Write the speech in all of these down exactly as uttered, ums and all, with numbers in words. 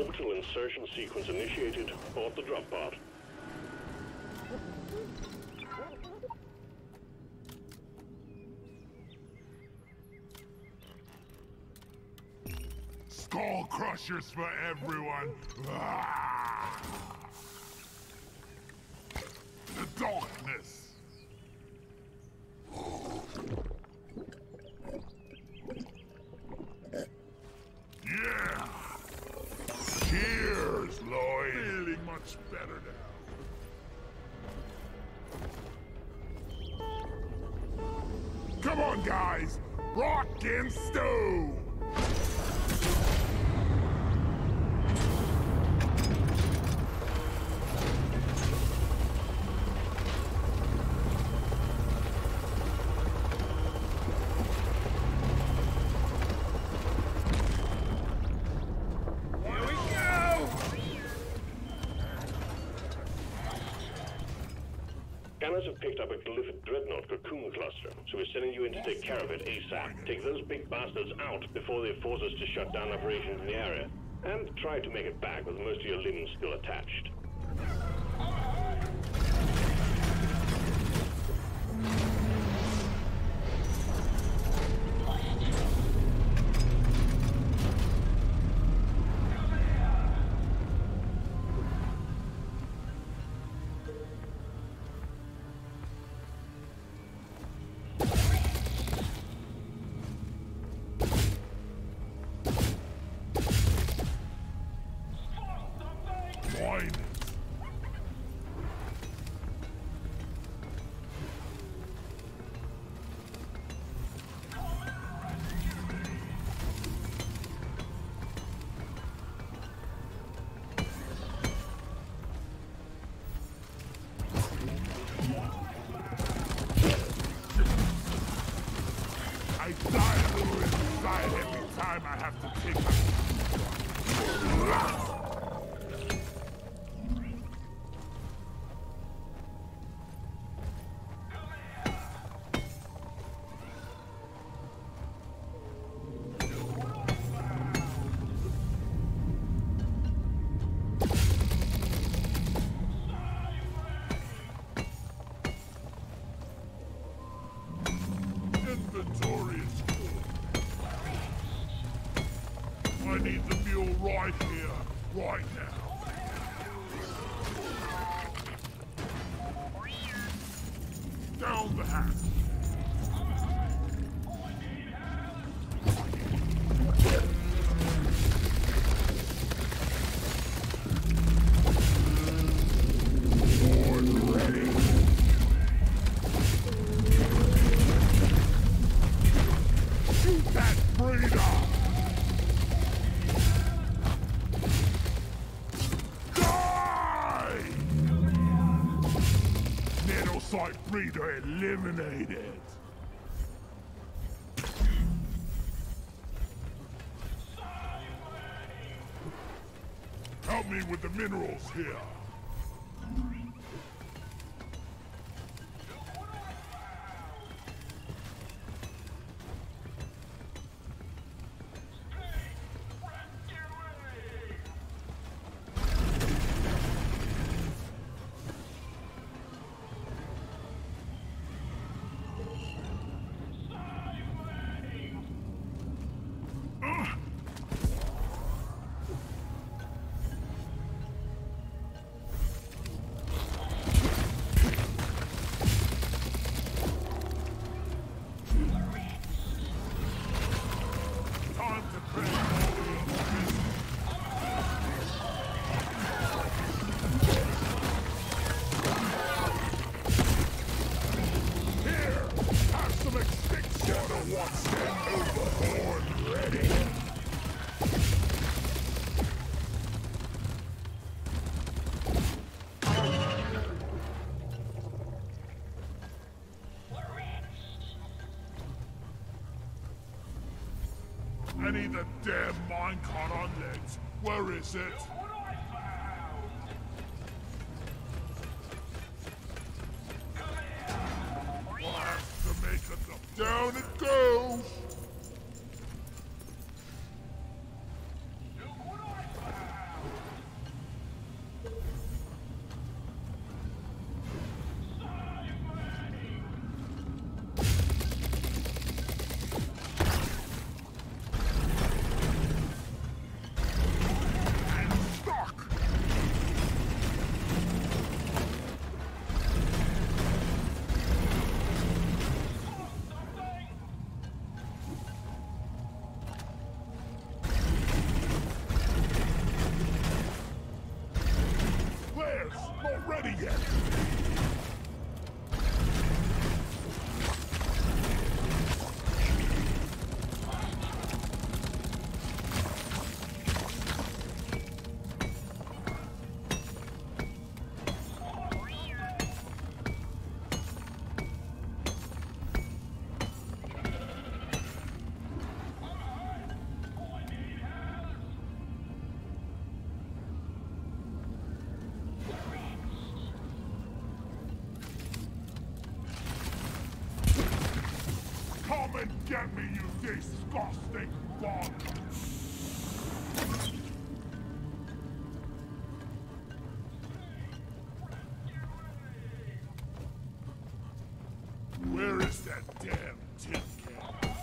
Orbital insertion sequence initiated. Board the drop pod. Skull crushers for everyone! Ah! The darkness! Yeah! Cheers, Lloyd! Feeling much better now. Come on, guys! Rock and stew! Scanners have picked up a Glyphid Dreadnought cocoon cluster, so we're sending you in to take care of it ASAP. Take those big bastards out before they force us to shut down operations in the area. And try to make it back with most of your limbs still attached. I die a little inside every time I have to take a... Inventory is full. I need the mule right here, right now. Down the hatch. Sword ready. Shoot that breeder! Die! Nanosite breeder eliminated! Help me with the minerals here. I need the damn minecart on legs. Where is it? We'll have to make it up. Down it goes! and get me, you disgusting bug! Where is that damn tin can?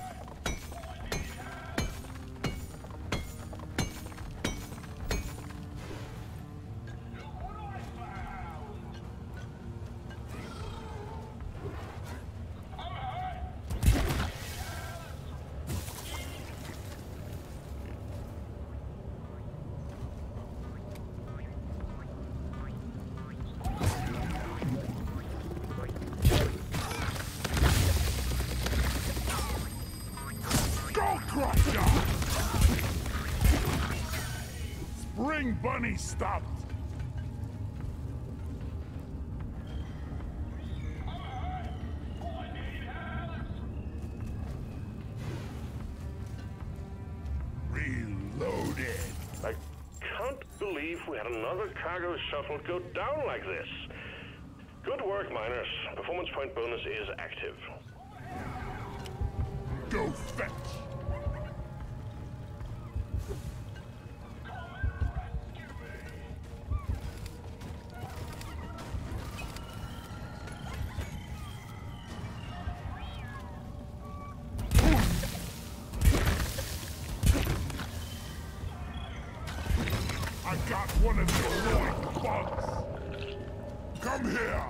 Spring Bunny stopped! Reloaded! I can't believe we had another cargo shuttle go down like this. Good work, miners. Performance point bonus is active. Go fetch! I got one of the annoying bugs! Come here!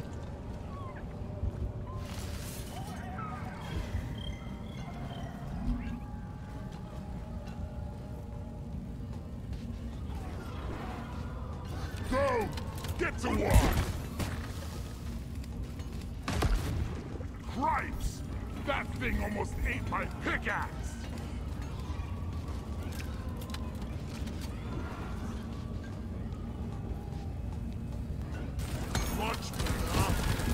Go! Get to work! Cripes! That thing almost ate my pickaxe! Much better.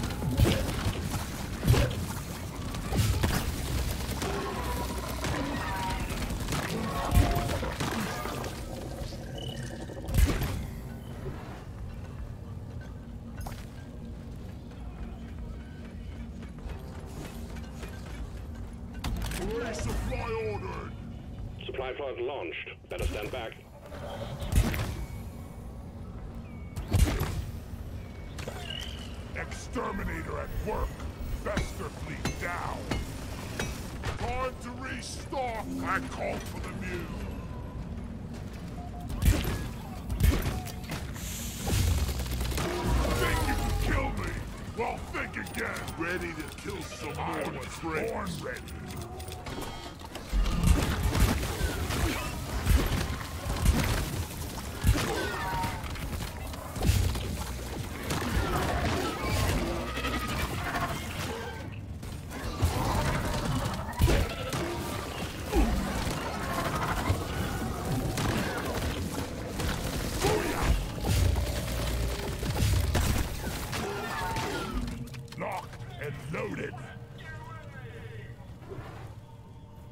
Resupply ordered! Supply pod launched. Better stand back. Exterminator at work. Bester fleet down. Time to restock. I called for the mule. Think you can kill me? Well, think again. Ready to kill some more was born ready. Locked and loaded.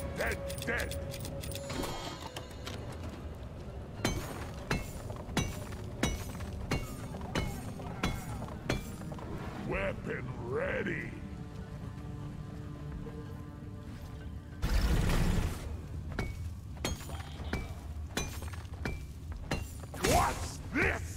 Dead, dead. Weapon ready. What's this?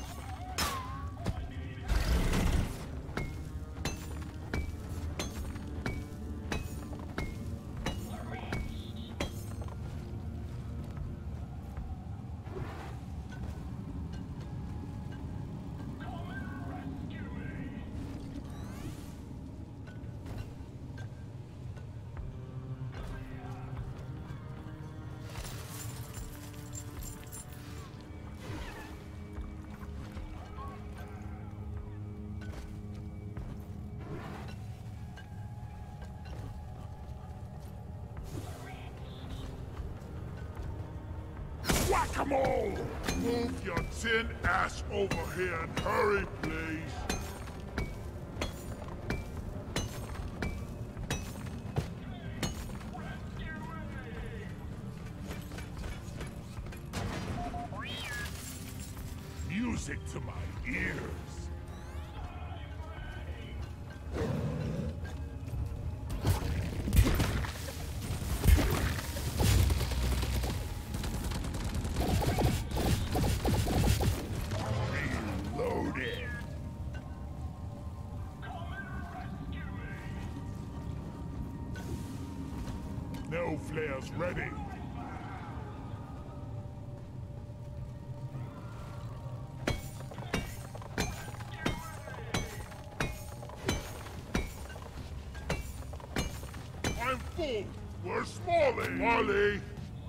Whack-a-mole! Move your tin ass over here and hurry, please. Music to my ears. No flares ready. I'm full. Where's Molly? Molly!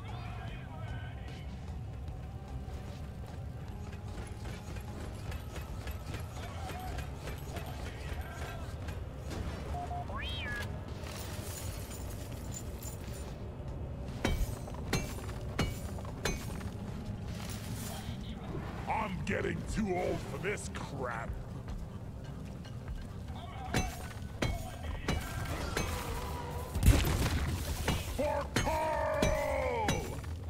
I'm getting too old for this crap. For Carl!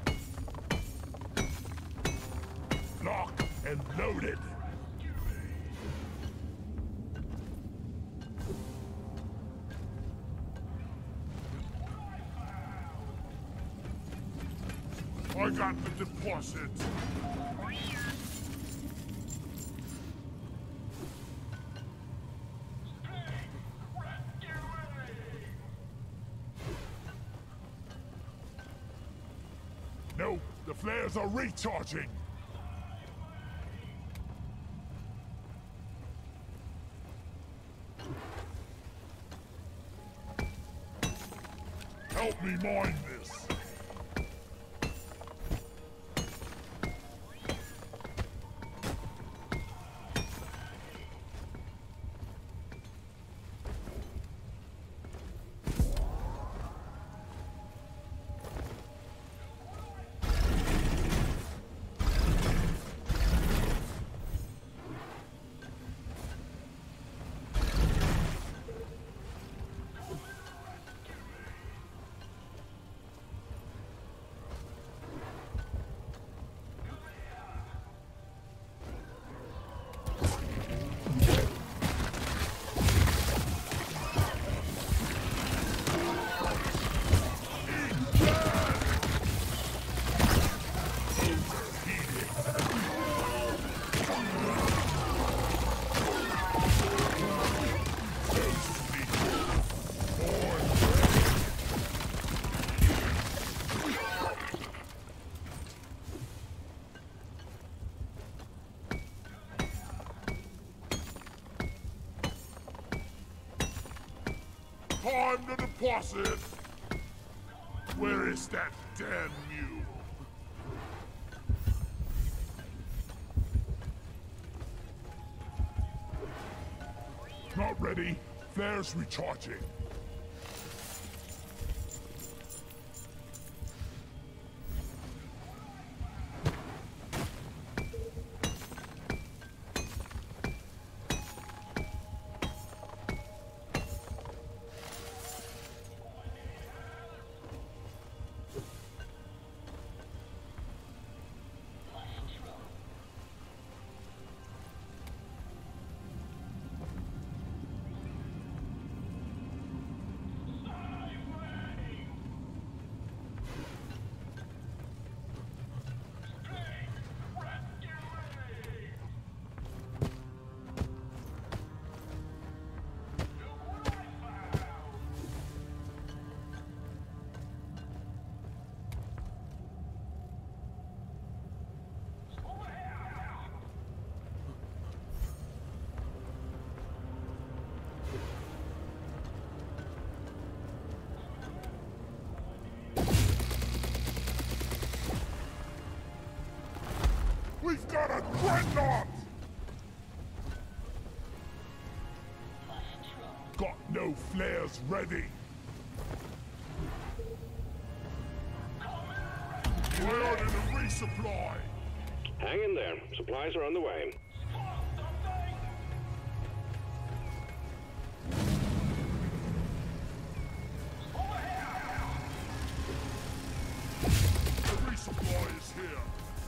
Locked and loaded. I got the deposit. No, the flares are recharging. Help me mine this. Time to deposit! Where is that damn mule? Not ready. Flares recharging. Dreadnought! Got no flares ready. We're on a resupply. Hang in there. Supplies are on the way. The resupply is here.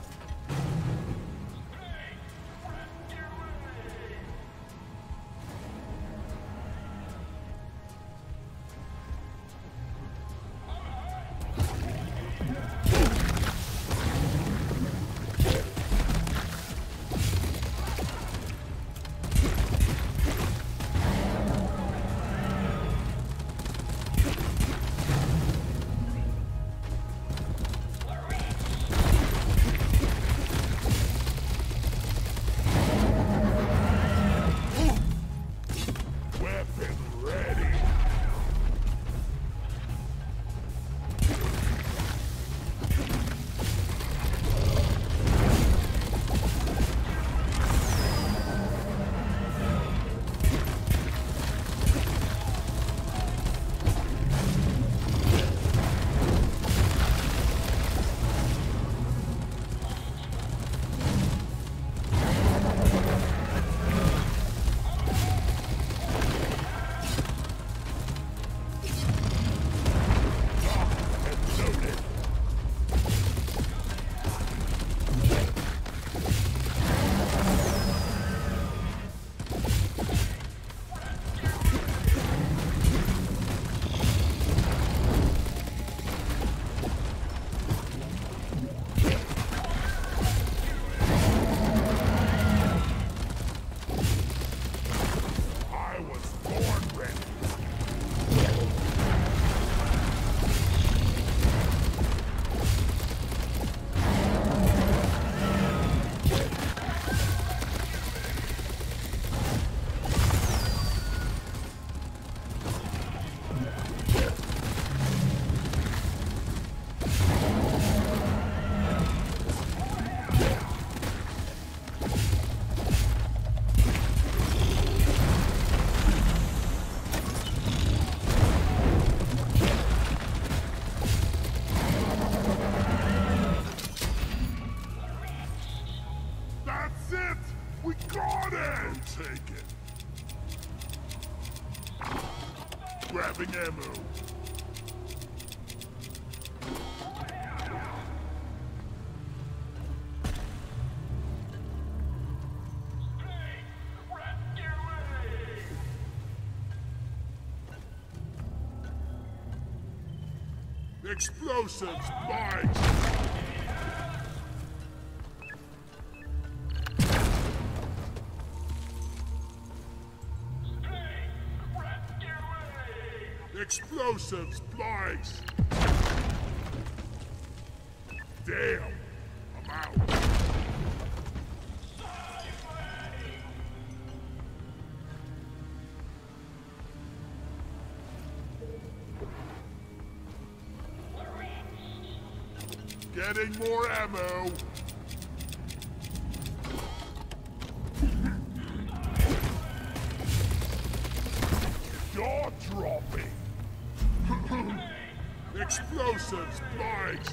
Grabbing ammo. Explosives, bites! Explosives, splice! Damn! I'm out! Getting more ammo! Jaw dropping! Explosives, spikes!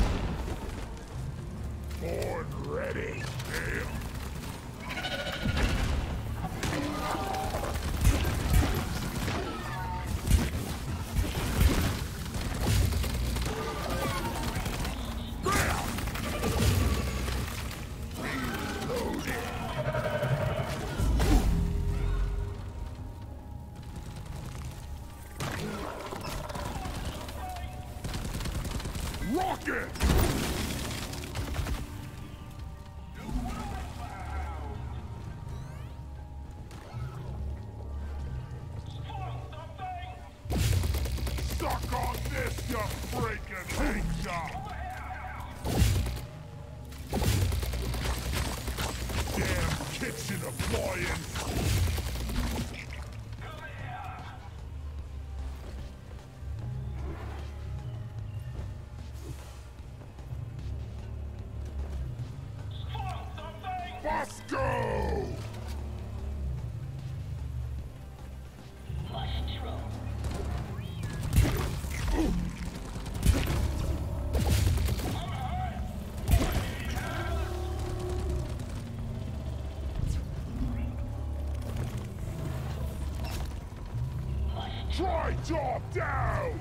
Born ready! Damn! Rocket! Suck on this, you freaking hate Damn kitchen appliance! Must go! Try job down!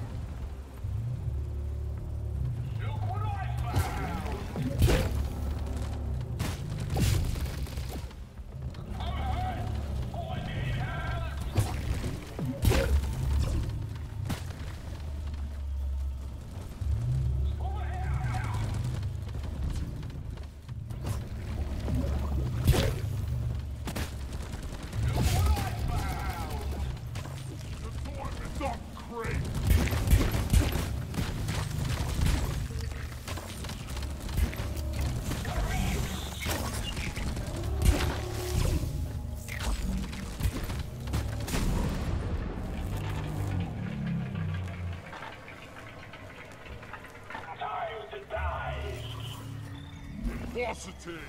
Velocity!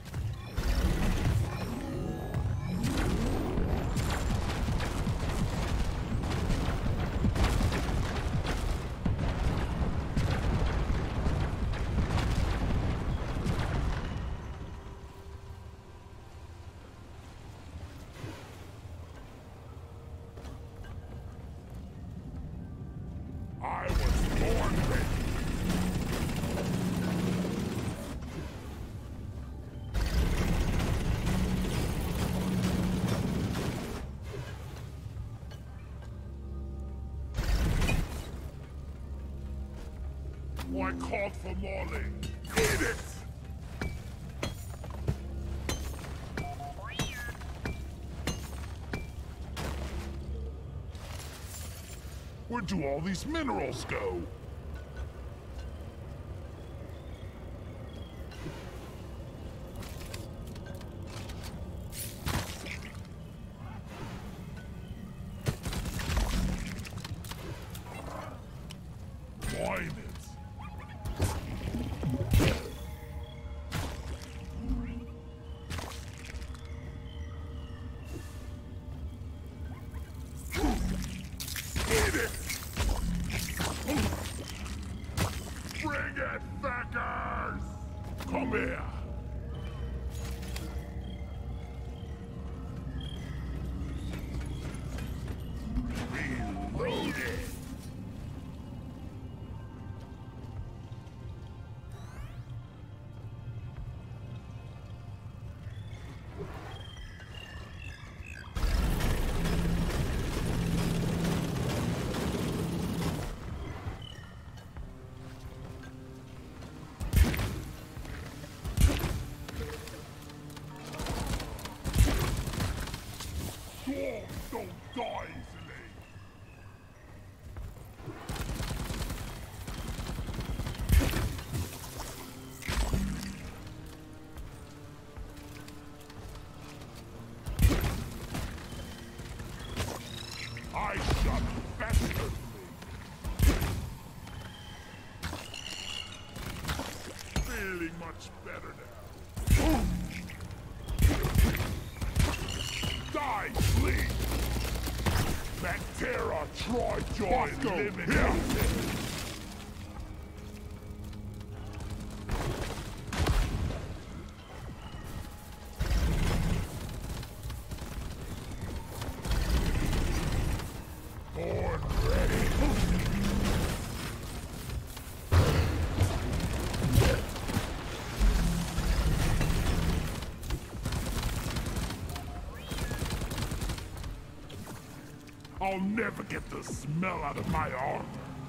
I was born ready. I called for Molly. Eat it! Where do all these minerals go? Wine it. Bring it, fuckers! Come here! Reload it! Dwarves don't die easily! I shot bastardly! Feeling much better now. Die, sleep! Bacteria, try joy, eliminate! Born ready! I'll never get the smell out of my armor.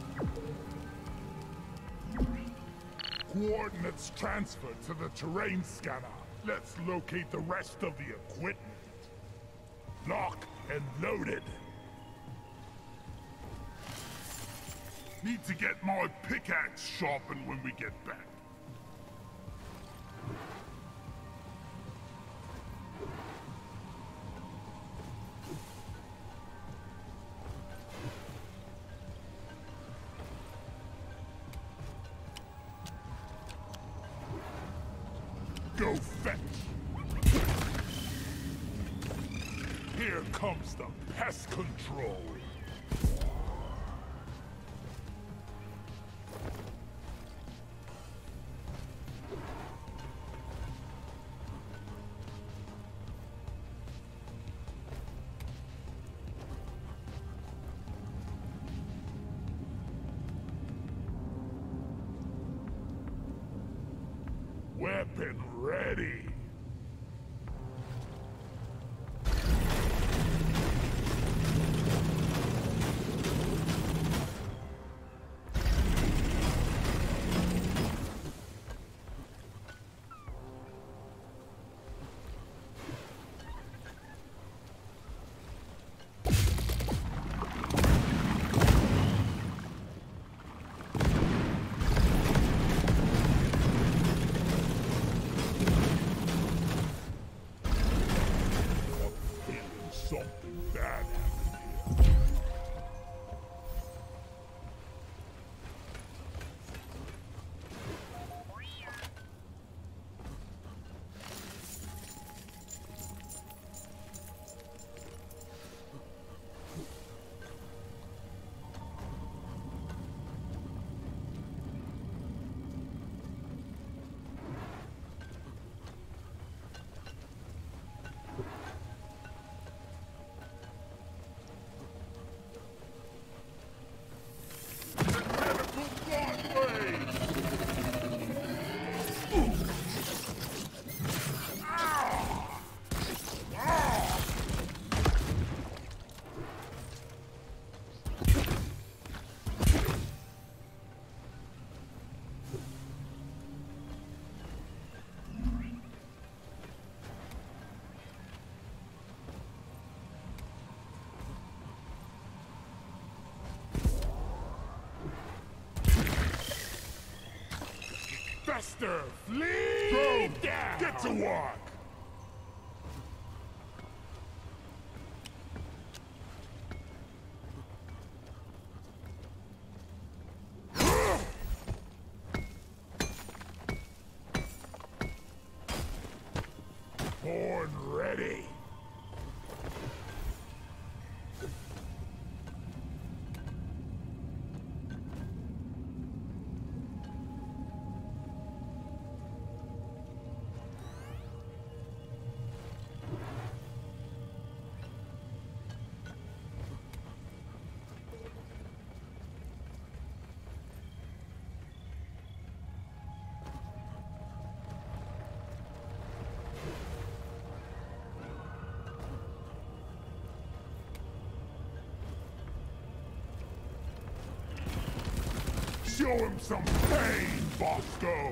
Coordinates transferred to the terrain scanner. Let's locate the rest of the equipment. Lock and loaded. Need to get my pickaxe sharpened when we get back. Go fetch! Here comes the pest control. Weapon ready. Something bad happened here. Faster! Flee! Go! Down. Get to work! Horn ready! Show him some pain, Bosco!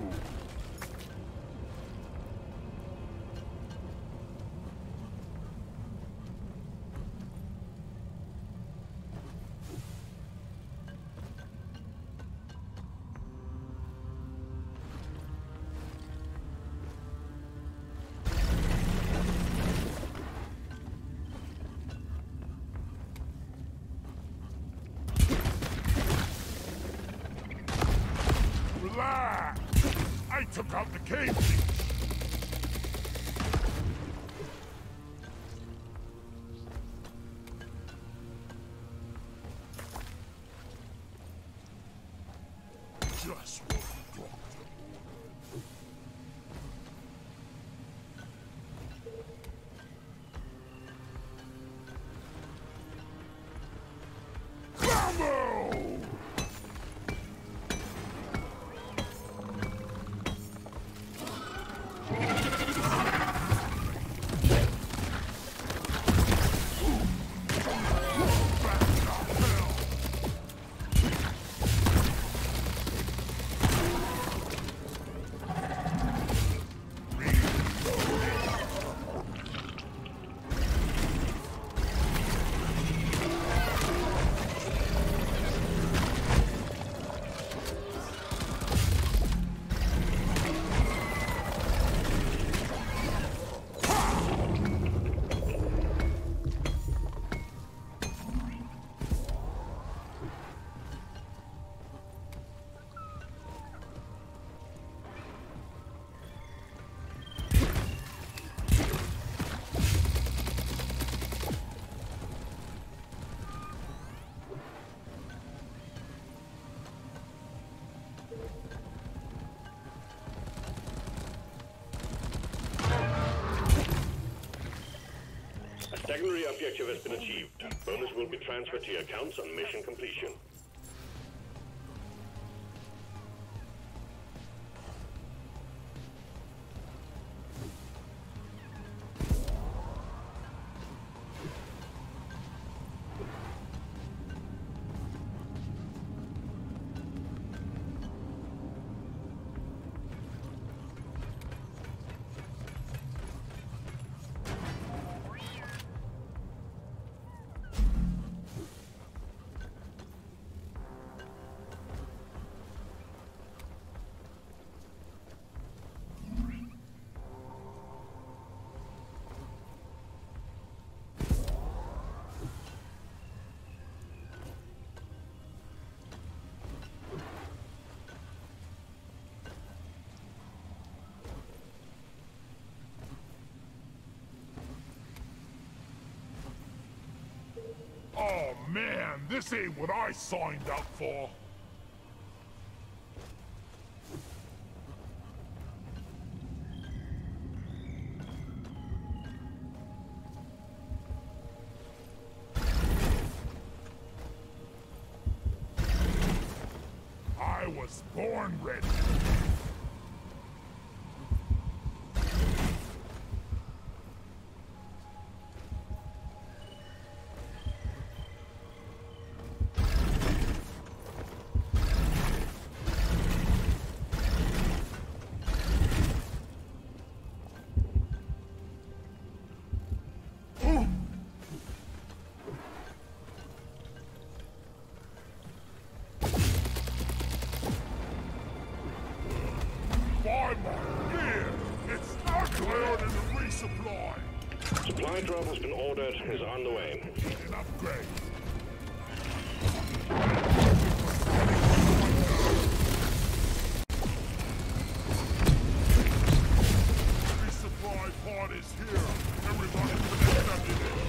Relax! I took out the cave thief! Just what we talked about. Combo! Secondary objective has been achieved. Bonus will be transferred to your accounts on mission completion. Oh man, this ain't what I signed up for. I was born ready. Supply drop has been ordered and is on the way. An upgrade. Resupply pod is here. Everybody finish ammunition.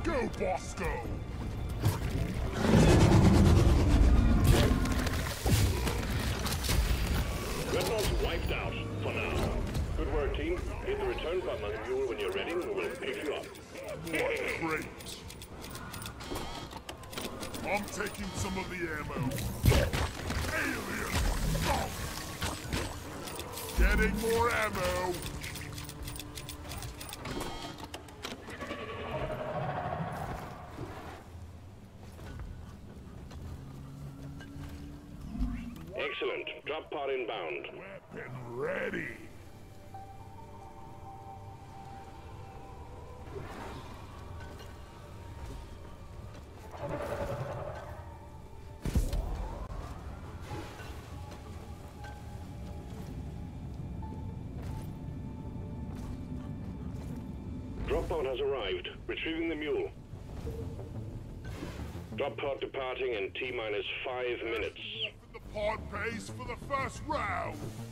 Go, Bosco! Dreadnought's wiped out, for now. Good work, team. Hit the return button on the mule when you're ready, and we'll pick you up. What great! I'm taking some of the ammo. Alien! Oh. Getting more ammo! Excellent. Drop pod inbound. Weapon ready! Drop pod has arrived. Retrieving the mule. Drop pod departing in T-minus five minutes. The pod pays for the first round!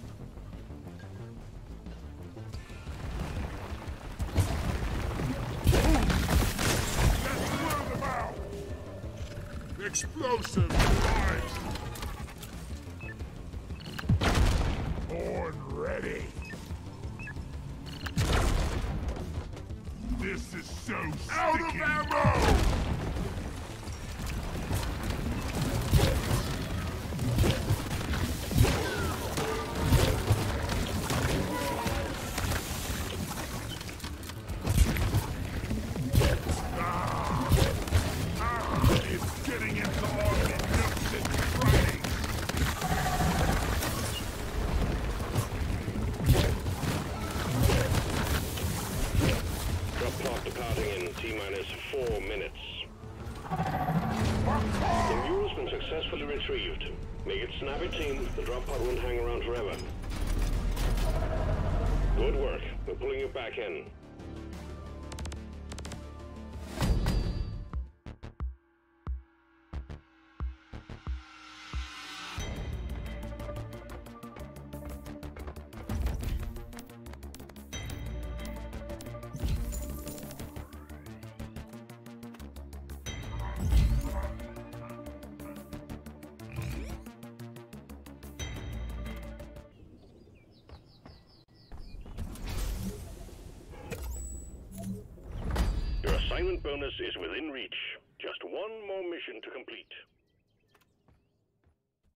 Let's blow them out! Explosive right! Horn ready! This is so sticky! Out of ammo! T-minus four minutes. The mule's been successfully retrieved. Make it snappy, team. The drop pod won't hang around forever. Good work. We're pulling you back in. Assignment bonus is within reach. Just one more mission to complete.